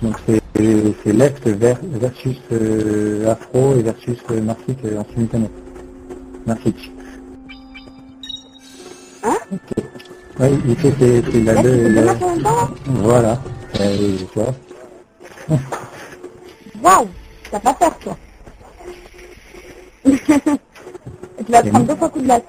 Donc c'est left versus afro et versus marxiste en simultané. Marxiste. Hein? Ok. Oui, il fait c'est la deux. Voilà. Tu vois. Waouh, t'as pas peur toi. Tu vas prendre 2 fois coup de latte.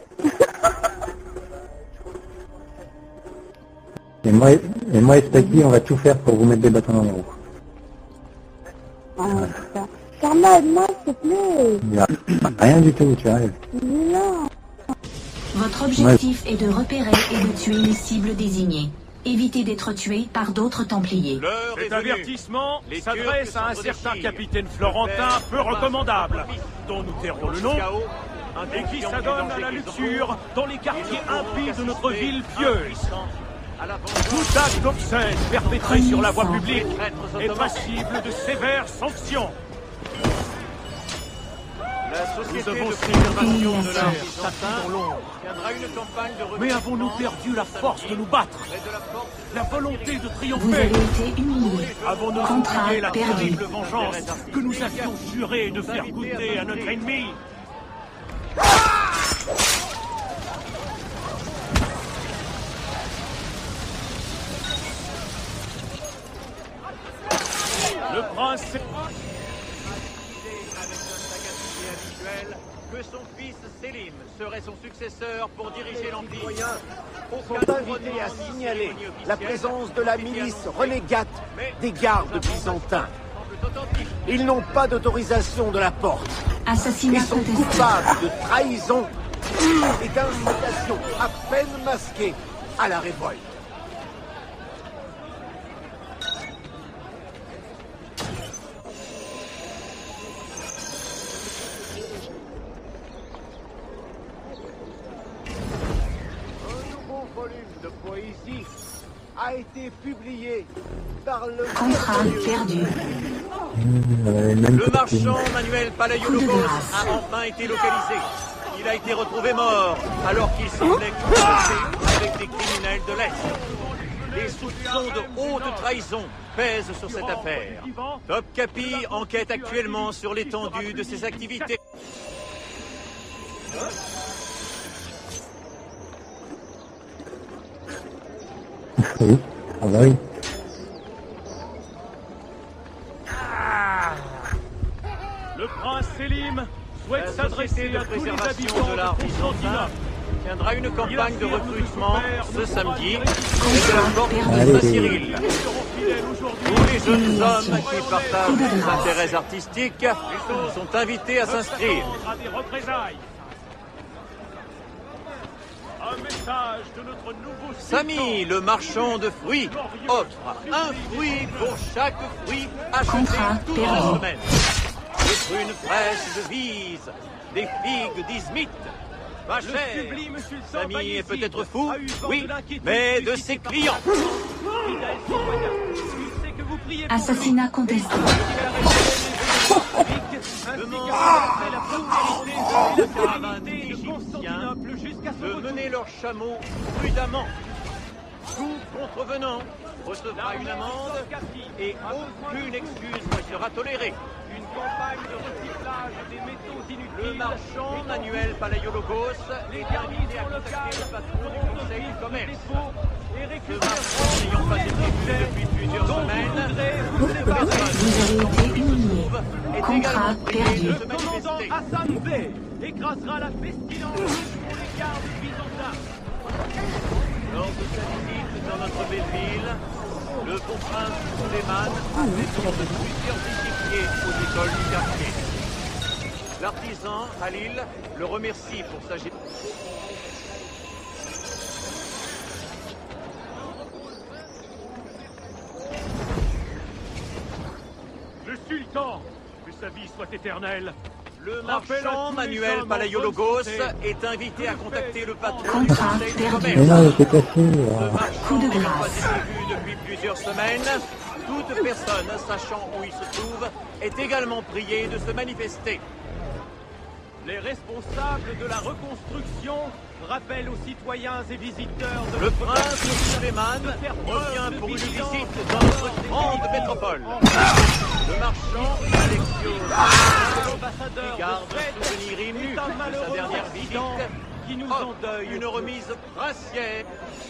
Et moi et Spaki, on va tout faire pour vous mettre des bâtons dans les roues. Ah, putain. Karma, aide-moi, s'il te plaît. Il n'y a rien du tout, tu arrives. Non. Votre objectif est de repérer et de tuer les cibles désignées. Évitez d'être tué par d'autres Templiers. Cet avertissement s'adresse à un certain capitaine florentin peu recommandable, dont nous tairons le nom, et qui s'adonne à la luxure dans les quartiers impies de notre ville pieuse. Tout acte obscène perpétré sur la voie publique est passible de sévères sanctions. Nous avons préservation de l'air tapis dans l'ombre. Mais avons-nous perdu la force de nous battre? La volonté de Vous triompher? avez été humilié. Avons-nous Contrat oublié la perdu. terrible vengeance que nous avions juré de faire goûter à notre ennemi? Le prince... Que son fils Sélim serait son successeur pour diriger l'Empire. Sont invités à signaler la présence de la milice renégate des gardes byzantins. Ils n'ont pas d'autorisation de la porte. Assassinat Ils sont contesté. coupables de trahison et d'incitation à peine masquée à la révolte. Poésie a été publié par le Contrat perdu. Le marchand Manuel Palaiologos a enfin été localisé. Il a été retrouvé mort alors qu'il semblait compliqué avec des criminels de l'Est. Des soupçons de haute trahison pèsent sur cette affaire. Top Capi enquête actuellement sur l'étendue de ses activités. Oui. Ah bah oui. Le prince Sélim souhaite s'adresser à tous les habitants de l'art de byzantin Constantinople. tiendra une campagne de recrutement ce samedi et de Contrat la porte perdu. de Saint-Cyril. Aujourd'hui, Tous les jeunes hommes qui partagent des intérêts artistiques sont invités à s'inscrire. à des représailles. Un message de notre nouveau Samy, le marchand de fruits, offre un fruit pour chaque fruit acheté Contrat toute la perdu. semaine. Des prunes fraîches de Vise, des figues d'Izmit. Pas cher. sublime sultan Samy est Bayezid peut-être fou, a eu vent oui, de l'inquiétude mais de suscitée ses par clients. Il sait que vous priez pour Assassinat contesté. la prospérité et la sérénité de Constantinople jusqu'à son de retour. mener leurs chameaux prudemment. Tout contrevenant recevra une amende et aucune excuse ne sera tolérée. Une campagne de recyclage des métaux inutiles. Le marchand Manuel Palaiologos Les est invité à garnisons contacter locales le patron du conseil du commerce. et Ce récupère marchand n'ayant pas été vu depuis plusieurs semaines, Vous avez été humilié. est Contrat également prié perdu. de le se commandant manifester. Hassan Bey écrasera la pestilence pour les gardes byzantins. Lors de sa visite dans notre belle ville, le bon prince Suleiman a fait don de plusieurs équipiers aux écoles du quartier. L'artisan, Halil, le remercie pour sa gestion. Le sultan, que sa vie soit éternelle. Le marchand Manuel Palaiologos est invité à contacter le patron du Contrat conseil du perdu. Mais commerce. non, il était cassé. Ce marchand Coup de n'ayant grâce. pas été vu depuis plusieurs semaines, toute personne sachant où il se trouve est également priée de se manifester. Les responsables de la reconstruction rappelle aux citoyens et visiteurs de Le prince Suleiman revient pour une visite dans notre grande métropole. Le marchand Alexios, l'ambassadeur qui garde un souvenir ému de sa dernière visite, qui nous offre endeuille une remise princière.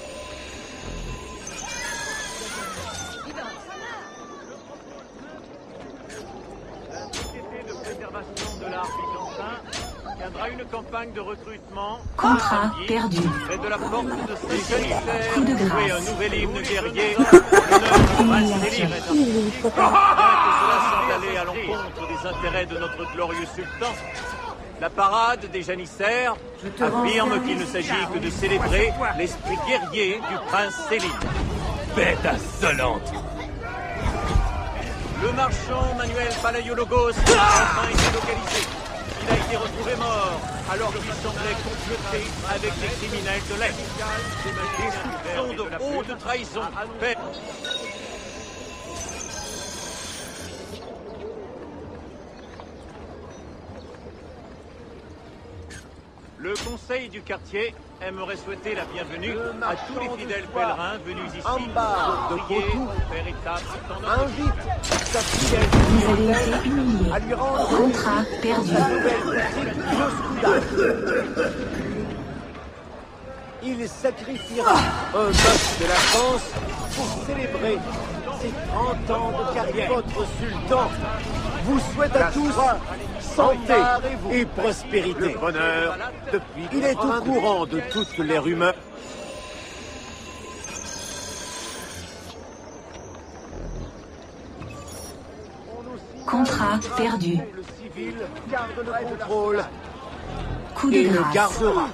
La Société de préservation de l'art byzantin tiendra une campagne de recrutement. Contrat perdu. Près de la porte de ces Coup de janissaires, grâce. jouer un nouvel hymne guerrier. Bien que cela semble aller à l'encontre des intérêts de notre glorieux sultan, la parade des janissaires affirme qu'il ne s'agit que de célébrer l'esprit guerrier du prince Selim. bête insolente. Le marchand Manuel Palaiologos a enfin été localisé. Il a été retrouvé mort alors qu'il semblait comploter avec des criminels de l'Est. Des soupçons de haute trahison. Le conseil du quartier aimerait souhaiter la bienvenue à tous les fidèles pèlerins venus ici Ambar de pour prier, Kotou faire étape dans notre invite sa fidèle Vous avez clientèle été humilié. à lui rendre Contrat perdu. la nouvelle boutique Yoskouda. Il sacrifiera un bœuf de la France pour célébrer ses 30 ans de carrière. Votre sultan vous souhaite à tous santé et prospérité. Le bonheur, il est au courant de toutes les rumeurs. Contrat perdu. Le civil garde le contrôle Coup et de le grâce. gardera.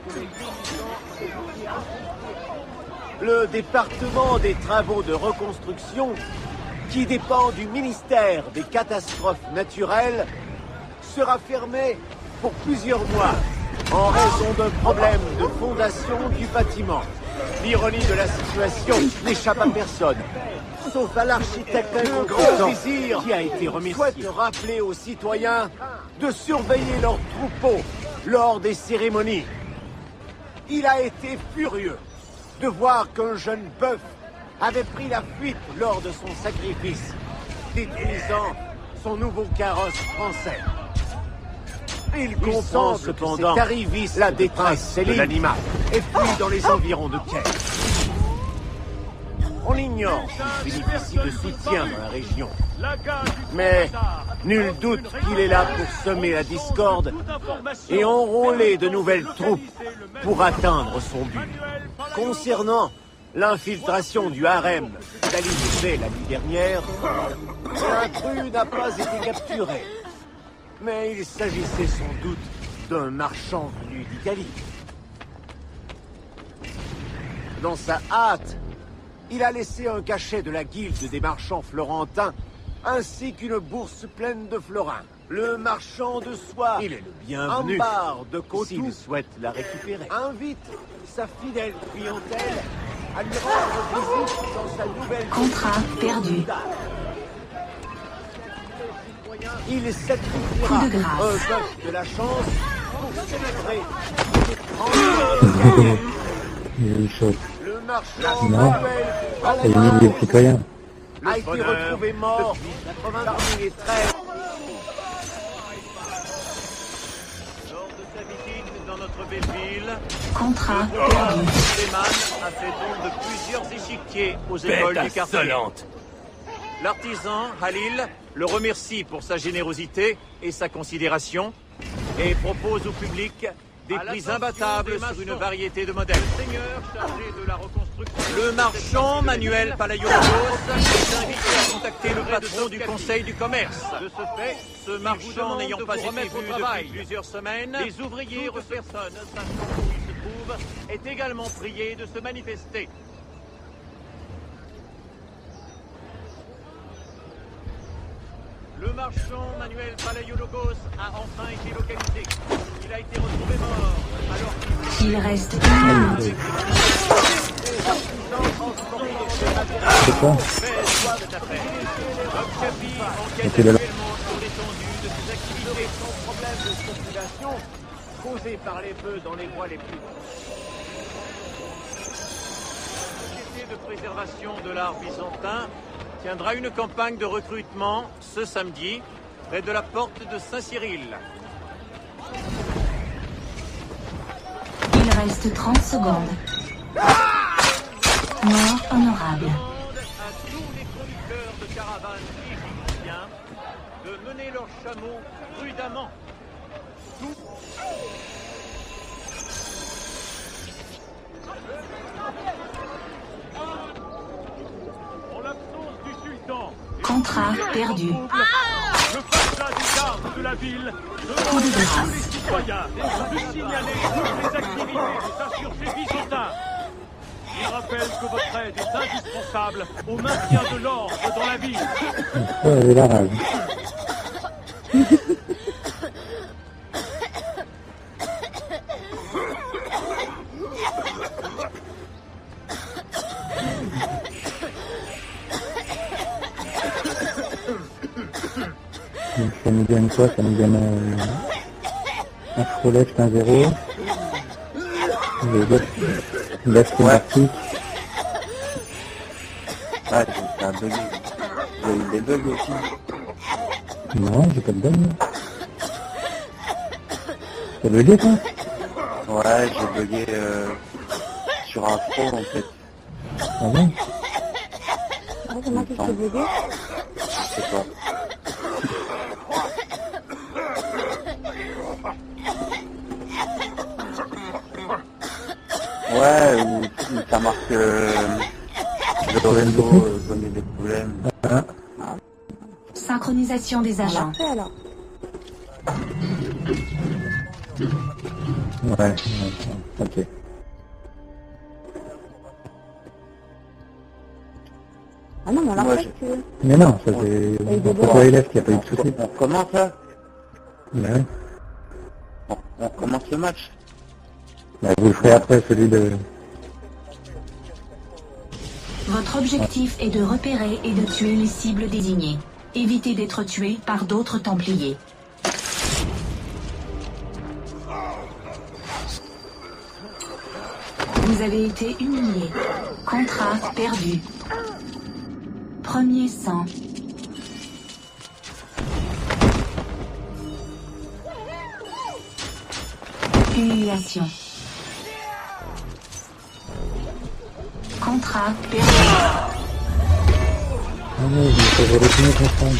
Le département des travaux de reconstruction, qui dépend du ministère des catastrophes naturelles, sera fermé pour plusieurs mois en raison d'un problème de fondation du bâtiment. L'ironie de la situation n'échappe à personne, sauf à l'architecte incompétent qui a été remercié. Souhaite rappeler aux citoyens de surveiller leurs troupeaux lors des cérémonies. Il a été furieux de voir qu'un jeune bœuf avait pris la fuite lors de son sacrifice, détruisant son nouveau carrosse français. Il comprend cependant qu'arriviste la détresse de l'animal et fuit dans les environs de Kiev. On ignore s'il bénéficie de soutien dans la région. Mais nul doute qu'il est là pour semer la discorde et enrôler de nouvelles troupes pour atteindre son but. Concernant l'infiltration du harem d'Ali Bey la nuit dernière, l'intrus n'a pas été capturé. Mais il s'agissait sans doute d'un marchand venu d'Italie. Dans sa hâte, il a laissé un cachet de la guilde des marchands florentins, ainsi qu'une bourse pleine de florins. Le marchand de soie, il est le bienvenu. Ambar de Kotou, s'il souhaite la récupérer, invite sa fidèle clientèle à lui rendre visite dans sa nouvelle Contrat perdu. Il sacrifiera Coup un de grâce. bœuf de la chance pour célébrer les 30 ans de carrière. Il y a une chose. Le marchand Non. Manuel C'est limite des citoyens. a été retrouvé mort parmi les traîtres. Lors de sa visite dans notre belle ville, Contrat perdu. Suleiman a fait don de plusieurs échiquiers aux écoles du quartier. L'artisan, Halil, le remercie pour sa générosité et sa considération et propose au public des prix imbattables sur une variété de modèles. Le marchand Manuel Palaiologos est invité à contacter le patron du conseil du commerce. De ce fait, ce marchand n'ayant pas été vu depuis plusieurs semaines, les ouvriers ou personnes sachant où il se trouve est également prié de se manifester. Le marchand Manuel Palaiologos a enfin été localisé. Il a été retrouvé mort alors qu'il Il reste une minute. C'est quoi? fait cette affaire. Bob Chappie enquête C'est de la- actuellement sur l'étendue de ses activités. Sans problème de circulation, causée par les feux dans les voies les plus... La Société de préservation de l'art byzantin tiendra une campagne de recrutement ce samedi près de la porte de Saint-Cyril. Il reste 30 secondes. Mort honorable. À tous les conducteurs de caravanes égyptiens de mener leurs chameaux prudemment. En l'absence du sultan, Contrat perdu. le passage des gardes de la ville demande de grâce. à tous les citoyens de signaler toutes les activités des insurgés byzantins. Il rappelle que votre aide est indispensable au maintien de l'ordre dans la ville. Ça, elle est la rage. Donc, ça nous donne quoi? Ça nous donne un Froleft 1-0. L'Est martique. Ah, c'est un bug. Il y a eu des bugs aussi. Non, j'ai pas de bug. T'as bugué toi? Ouais, j'ai bugué sur un pro en fait. Ah bon? Ah, c'est moi qui suis bugué. Je sais pas. Ouais, ou ça marque le réseau donnait des problèmes. Ah, Synchronisation des agents. Parfait alors. ouais, ok. Ah non, mais on l'a Moi, fait, tu veux. Mais non, ça c'est pour élève qui a pas eu de soucis. On commence là? Ouais. On commence le match? Bah, vous le ferez après celui de... Votre objectif est de repérer et de tuer les cibles désignées. Évitez d'être tué par d'autres Templiers. Vous avez été humilié. Contrat perdu. Premier sang. Humiliation. Contrat perdu. Ah non, je me fais voler tous mes contrats.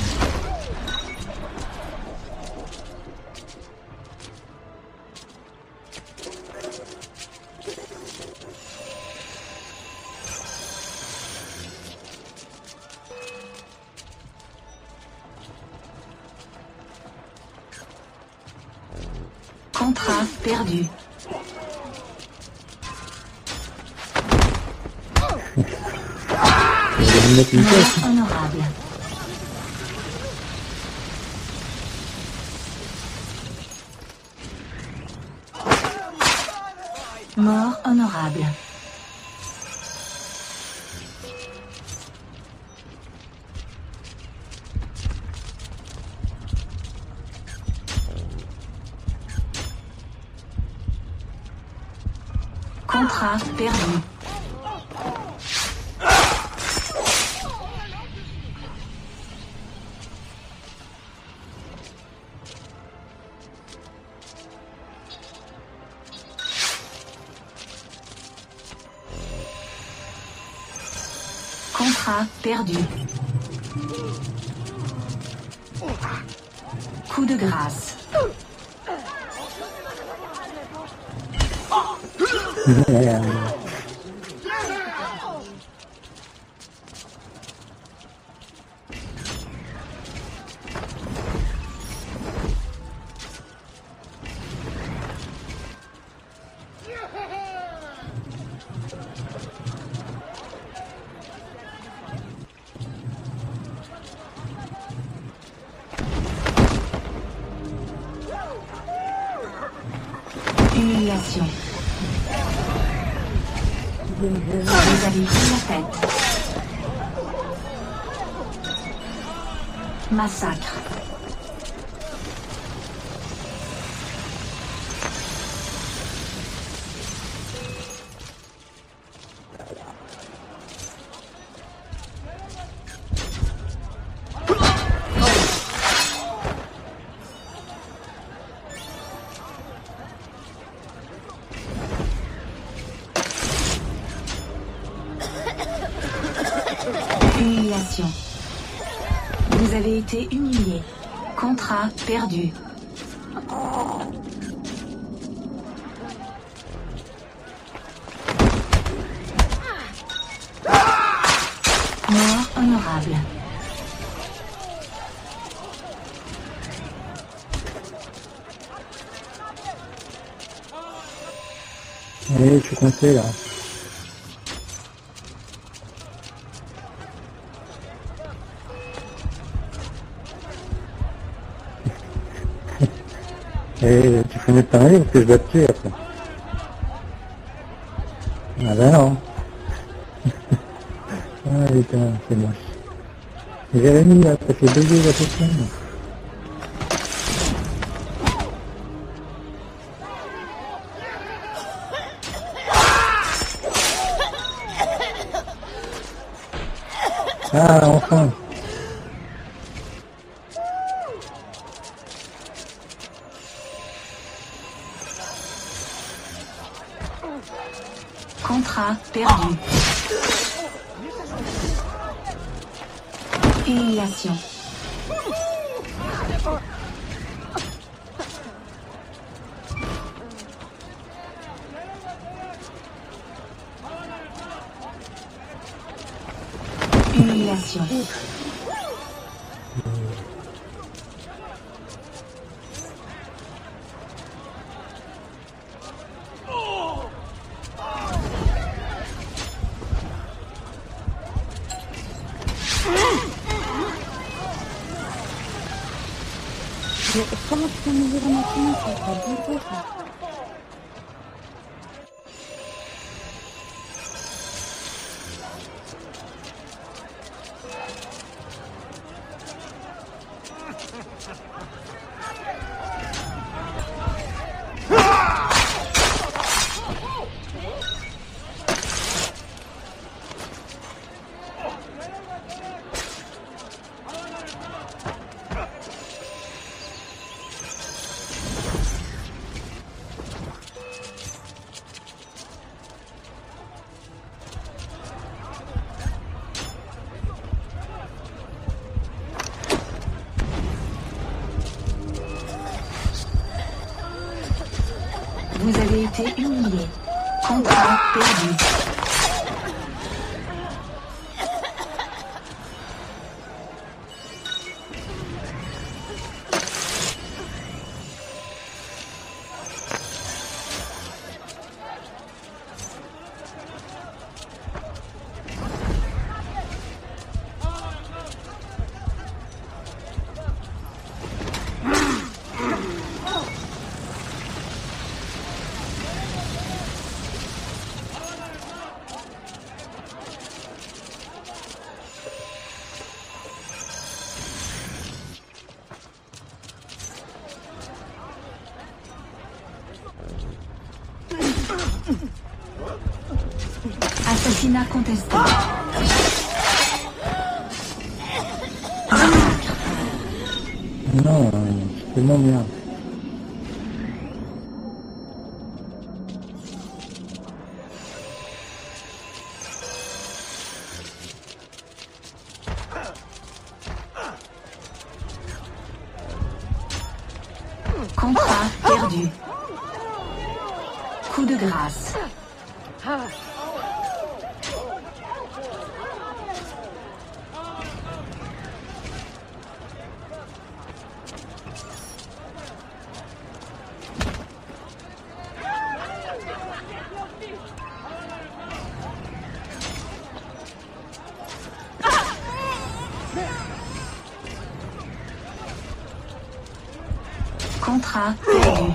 Contrat perdu. Je vais me mettre une pièce. Mort honorable. Mort honorable. Contrat perdu. Contrat perdu. Coup de grâce. Humiliation. Vous avez pris la tête. Massacre. avez été humilié. Contrat perdu. Mort honorable. Allez, je suis coincé là. Et tu fais mettre ta main parce que je dois te tuer après. Ah ben non. Ah putain, c'est moche. Jérémy là, ça fait bugger la question. Ah enfin. Contrat perdu. Humiliation. Humiliation. Mais comment tu peux me dire maintenant que ça va bouger ça? Vous avez été humilié. Contrat perdu. Assassinat contesté. Non, c'est tellement merde. Contrat perdu. Coup de grâce. Contrat perdu.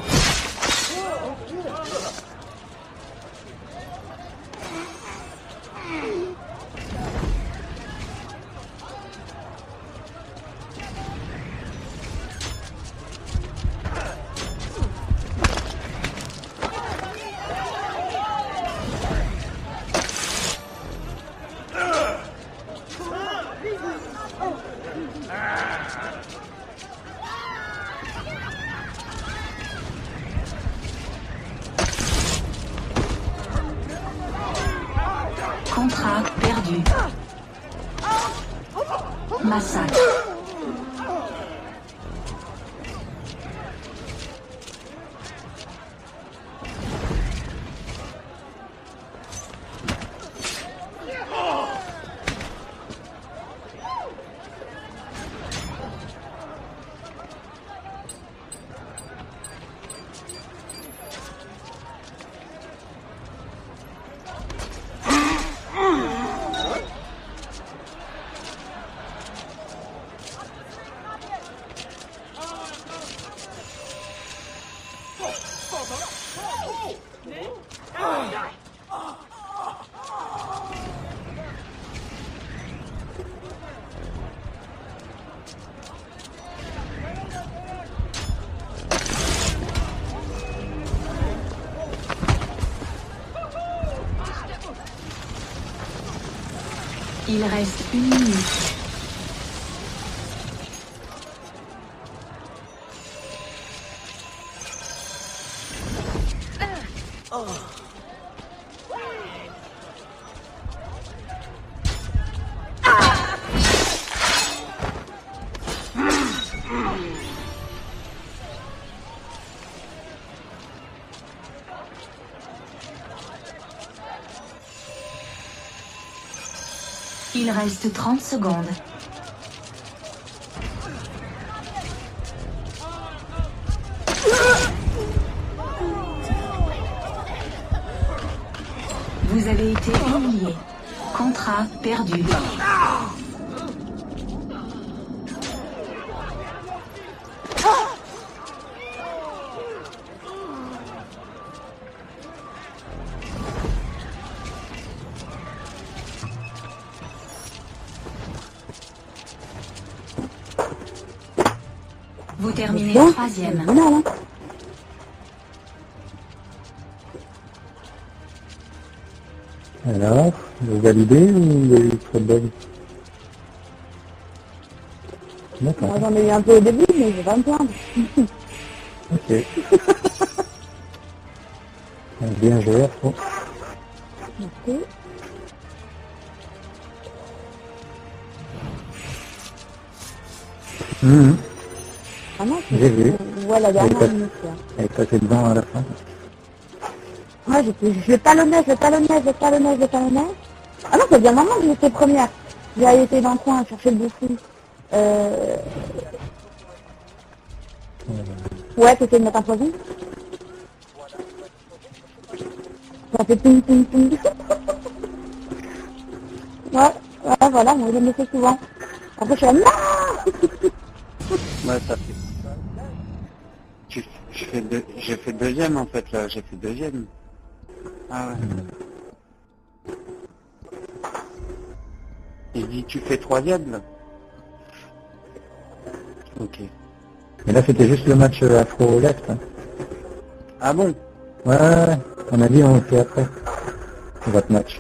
Contrat perdu. Massacre. Il reste 1 minute. Il reste 30 secondes. Vous avez été humilié. Contrat perdu. Vous terminez Bon, 3e. voilà, hein. Alors, vous validez ou il y a eu trop de bugs? D'accord. Moi, j'en ai eu un peu au début, mais je vais pas me plaindre. Ok. Bien joué, Afro. Merci. Ah non, J'ai vu. Voilà, la dernière minute, là. Elle est passée devant à la fin. Ouais, je talonnais. Ah non, c'est bien maman que j'étais première. J'ai été dans le coin à chercher le bouffon. Ouais, t'essayes de mettre un poison. Ça fait ping. Ouais, voilà, moi je me fais souvent. Après je suis là, non. Ouais, ça fait. J'ai fait deuxième en fait là, j'ai fait deuxième. Ah ouais. Il dit tu fais troisième là. Ok. Mais là, c'était juste le match Afro-Left. Hein. Ah bon? Ouais, on a dit on le fait après. Votre match.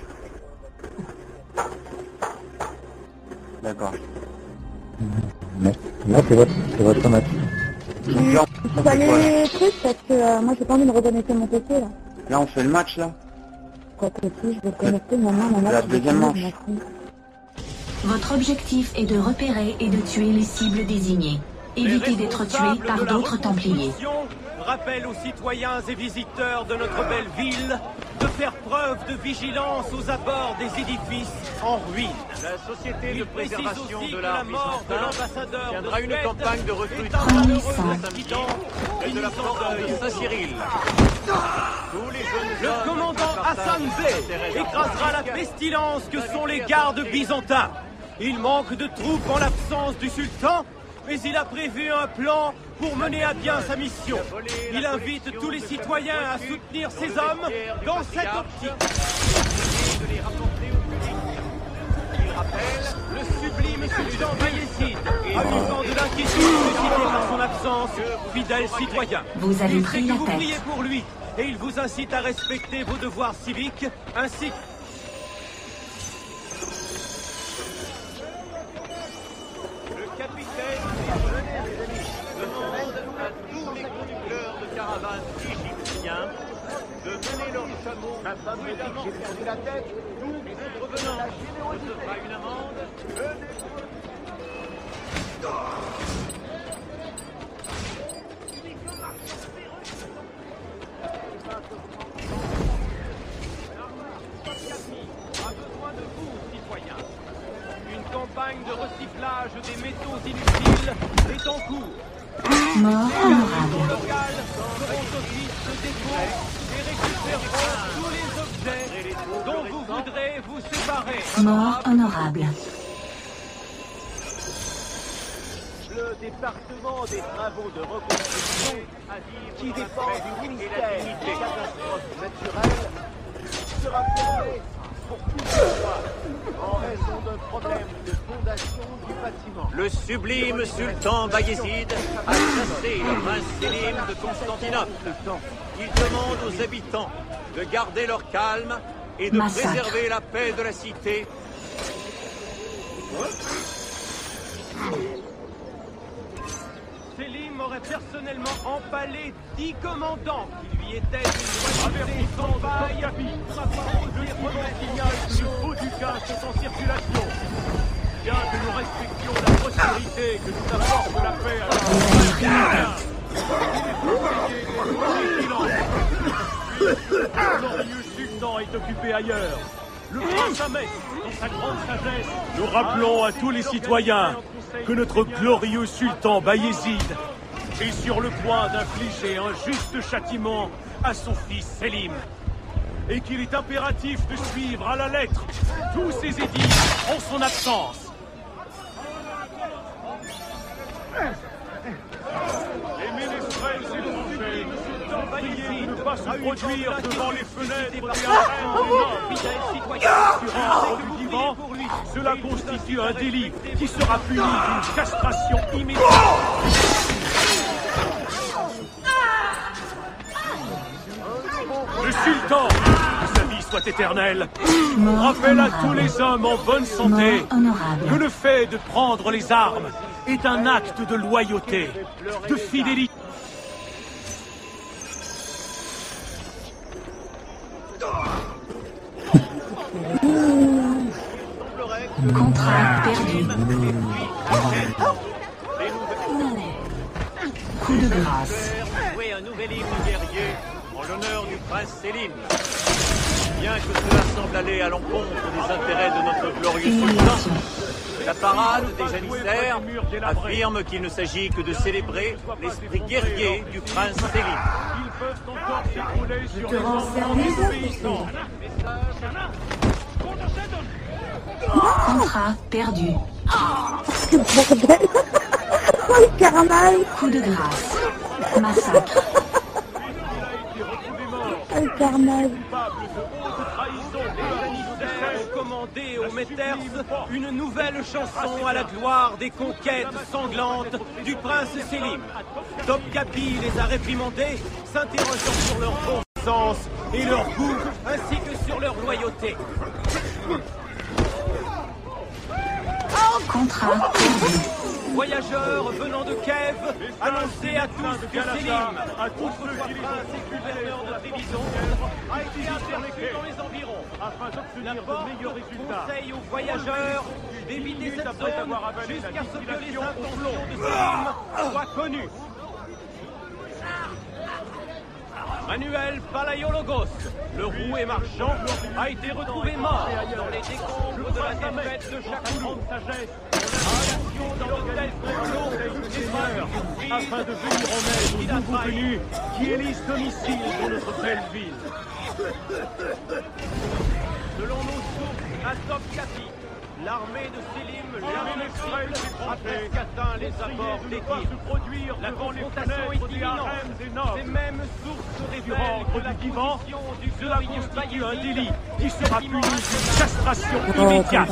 D'accord. Mais là, c'est votre match. Donc là, Tu peux aller truc parce que moi j'ai pas envie de reconnecter mon PC là. là on fait le match là. Quoi que si, je vais connecter maintenant La deuxième manche. Votre objectif est de repérer et de tuer les cibles désignées. Évitez d'être tué par d'autres Templiers. Rappelle aux citoyens et visiteurs de notre belle ville de faire preuve de vigilance aux abords des édifices en ruine. La société de préservation de la l'art mort de l'ambassadeur tiendra de une Suède campagne de recrutement Prenez de ça. et de la province de Saint-Cyril. Tous les jeunes Le hommes commandant Hassan Bey écrasera la pestilence que sont les gardes byzantins. Il manque de troupes en l'absence du sultan, mais il a prévu un plan pour mener à bien sa mission. Il invite tous les citoyens à soutenir ces hommes dans cette optique. de les rapporter au public. Il rappelle Le sublime sultan Bayezid, amusant de l'inquiétude suscitée par son absence, fidèle citoyen. Vous avez Il pris sait la que vous tête. priez pour lui et il vous incite à respecter vos devoirs civiques ainsi que... le capitaine demande à tous les conducteurs de caravanes égyptiens de mener leurs chameaux prudemment. Tout contrevenant recevra une amende. A besoin de vous, citoyens. Une campagne de recyclage des métaux inutiles est en cours. Mort honorable. Locales feront office de dépôt et récupéreront tous les objets dont vous voudrez vous séparer. Mort honorable. Le département des travaux de reconstruction qui dépend du ministère des catastrophes naturelles, sera fermé pour plusieurs mois en raison d'un problème de fondation du bâtiment. Le sublime sultan Bayezid a chassé le prince Sélim de Constantinople. Il demande aux habitants de garder leur calme et de préserver la paix de la cité. Sélim aurait personnellement empalé 10 commandants qui lui étaient éloignés sans bail. Le premier signale que le faux du cas sont en circulation. Bien que nous respections la prospérité que nous apporte la paix à la le glorieux sultan est occupé ailleurs. Le prince Ahmed, dans sa grande sagesse, nous rappelons à tous les citoyens que notre glorieux sultan Bayezid est sur le point d'infliger un juste châtiment à son fils Sélim. Et qu'il est impératif de suivre à la lettre tous ses édits en son absence. Les ménestrels étrangers priez de ne pas se produire devant les fenêtres des arènes du divan. Cela constitue un délit qui sera puni d'une castration immédiate. Le sultan, que sa vie soit éternelle, rappelle à tous les hommes en bonne santé que le fait de prendre les armes est un acte de loyauté, de fidélité. Contrat perdu. Coup de grâce. Jouer un nouvel hymne guerrier en l'honneur du prince Sélim. Bien que cela semble aller à l'encontre des intérêts de notre glorieux sultan, la parade des janissaires affirme qu'il ne s'agit que de célébrer l'esprit guerrier du prince Sélim. Ils peuvent encore s'écrouler sur te les rends enfants des service paysans. Contrat perdu. Quel bordel. Oh, le carnage. Coup de grâce. Massacre. Oh, le carnage. Coupable de haute trahison, les janissaires ont commandé aux Metters une nouvelle chanson à la gloire des conquêtes sanglantes du prince Sélim. Topkapi les a réprimandés, s'interrogeant sur leur bon sens et leur goût, ainsi que sur leur loyauté. Contrat perdu. Voyageurs venant de Kiev, annoncez à tous que Sélim, autrefois prince et gouverneur de Tréviso, a été interné dans les environs. Afin d'obtenir de meilleurs résultats, conseille aux voyageurs d'éviter cette zone jusqu'à ce que les intentions de Sélim soient connues. Manuel Palaiologos, le roué marchand, a été retrouvé mort dans les décombres de la défaite de Chakoulou. Dans l'hôtel afin de venir en aide aux nouveaux venus qui élisent domicile dans notre belle ville. Selon nos sources, à Topkapi, l'armée de Sélim, l'invincible, a presque atteint les abords des tirs. La confrontation est imminente. Ces mêmes sources révèlent que la position du cela constitue un délit qui sera puni d'une castration immédiate.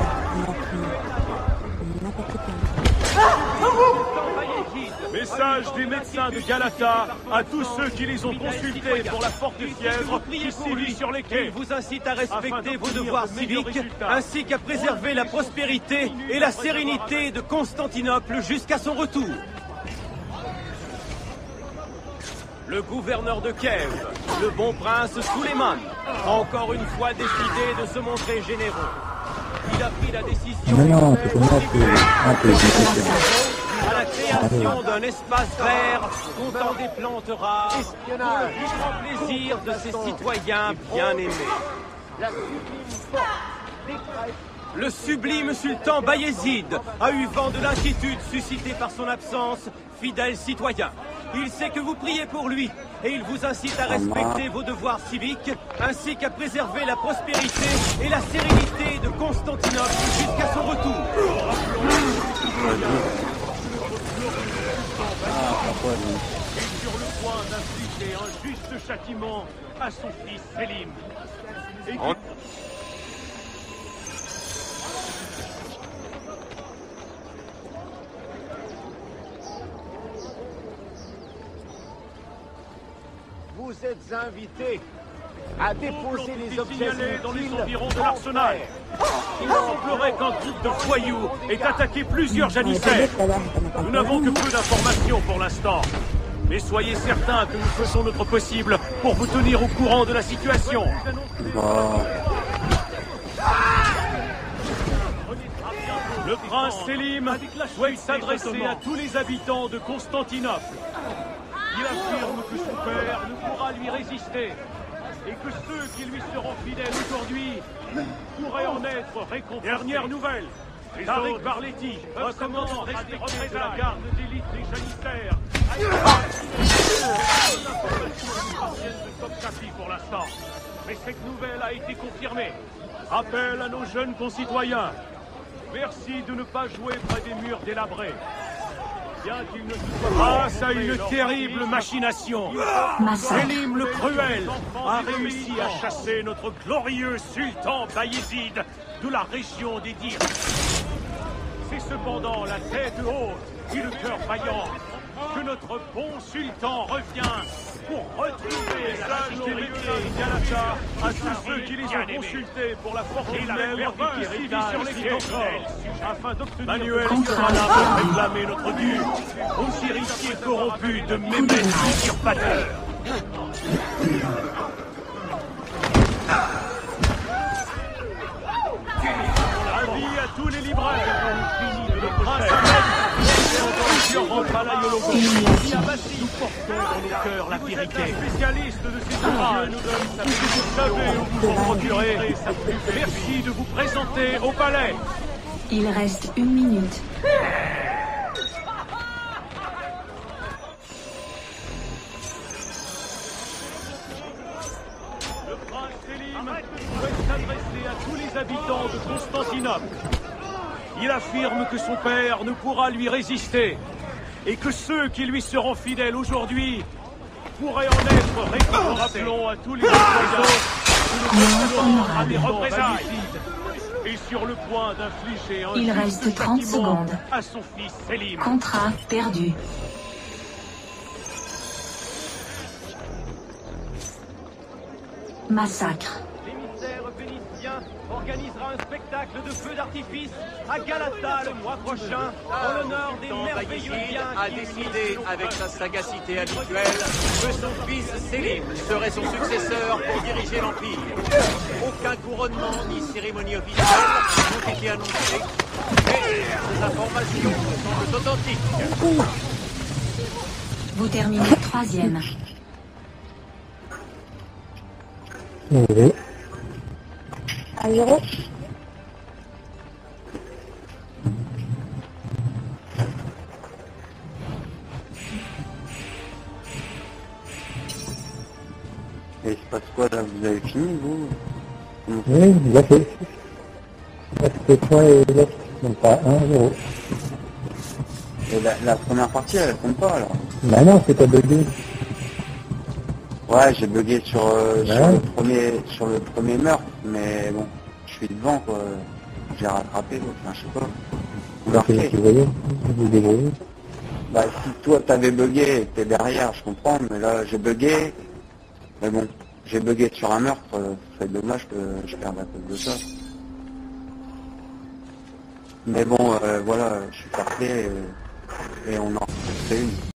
Message des médecins de Galata à tous ceux qui les ont consultés pour la forte fièvre qui sévit sur les quais. Il vous incite à respecter vos devoirs civiques ainsi qu'à préserver la prospérité et la sérénité de Constantinople jusqu'à son retour. Le gouverneur de Kiev, le bon prince Suleiman, a encore une fois décidé de se montrer généreux. Il a pris la décision à la création d'un espace vert comptant des plantes rares pour le plus grand plaisir de ses citoyens bien-aimés. Le sublime sultan Bayezid a eu vent de l'inquiétude suscitée par son absence, fidèle citoyen. Il sait que vous priez pour lui et il vous incite à respecter vos devoirs civiques ainsi qu'à préserver la prospérité et la sérénité de Constantinople jusqu'à son retour. Sur le point infliger un juste châtiment à son fils Selim. Et qui... Vous êtes invités à déposer les objets signalés dans les inutiles environs de l'arsenal. Il semblerait qu'un groupe de voyous ait attaqué plusieurs janissaires. Nous n'avons que peu d'informations pour l'instant. Mais soyez certains que nous faisons notre possible pour vous tenir au courant de la situation. Le prince Selim souhaite s'adresser à tous les habitants de Constantinople. Il affirme que son père ne pourra lui résister et que ceux qui lui seront fidèles aujourd'hui pourraient en être récompensés. Dernière nouvelle, Tarek Barletti recommande de respecter la garde d'élite des janissaires. Pour l'instant, mais cette nouvelle a été confirmée. Rappel à nos jeunes concitoyens. Merci de ne pas jouer près des murs délabrés. Bien qu'il ne soit grâce à une terrible machination, Selim le Cruel a réussi à chasser notre glorieux sultan Bayezid de la région des Dirs. C'est cependant la tête haute et le cœur vaillant que notre bon sultan revient pour retrouver la glorieuse Galata à tous ceux qui les ont consultés pour la fortune même qui sévit sur les encore, afin d'obtenir Manuel sera là pour réclamer notre dû aux héritiers corrompus de Mehmet l'usurpateur. Avis à tous les libraires, le prince rentre à la Yologo. Nous portons dans nos cœurs la vérité. Spécialiste de ces ouvrages, tout ce que vous savez ou vous en procurez. Merci de vous présenter au palais. Il reste 1 minute. Le prince Selim souhaite s'adresser à tous les habitants de Constantinople. Il affirme que son père ne pourra lui résister et que ceux qui lui seront fidèles aujourd'hui pourraient en être récompensés. Rappelons à tous les opposants que nous à des représailles et sur le point d'infliger un Il reste 30 secondes. À son fils Selim. Contrat perdu. Massacre. L'émissaire vénitien organisera un spectacle de feux d'artifice à Galata le mois prochain en l'honneur des merveilleux biens a décidé, avec sa sagacité habituelle, que son fils Selim serait son successeur pour diriger l'Empire. Aucun couronnement ni cérémonie officielle n'ont été annoncés, mais ces informations semblent authentiques. Vous terminez 3e. Oui. À 0. Et il se passe quoi là? Vous avez fini vous? Oui, là c'est. Là c'était toi et l'autre. Donc pas 1-0. Et la première partie elle compte pas alors? Bah non, c'est pas bugué. Ouais, j'ai bugué sur le premier meurtre, mais bon, je suis devant quoi. J'ai rattrapé, enfin je sais pas. Alors tu voyais, vous débrouillez. Bah si toi t'avais bugué, t'es derrière, je comprends, mais là j'ai bugué. Mais bon, j'ai bugué sur un meurtre, c'est dommage que je perde à cause de ça. Mais bon, voilà, je suis parfait et on en refait une.